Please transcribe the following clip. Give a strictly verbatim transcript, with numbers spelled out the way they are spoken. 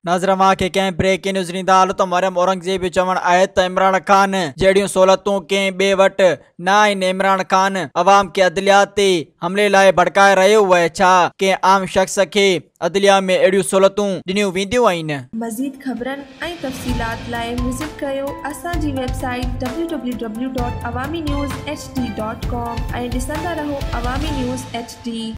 नाज़रमा के कंहिं breaking news ॾींदा हाल त मरियम औरंगज़ेब चवण आहे त इमरान खान जहिड़ियूं सहूलतूं कंहिं ॿिए वटि न आहिनि। इमरान खान अवाम खे अदलिया ते हमले लाइ भड़काए रहियो आहे। छा कंहिं आम शख़्स खे अदलिया में अहिड़ियूं सहूलतूं ॾिनियूं वेंदियूं आहिनि? मज़ीद ख़बरनि ऐं तफ़सीलात लाइ विज़िट कयो असांजी website W W W dot Awami news H D dot com ऐं ॾिसंदा रहो अवामी न्यूज़ एच डी।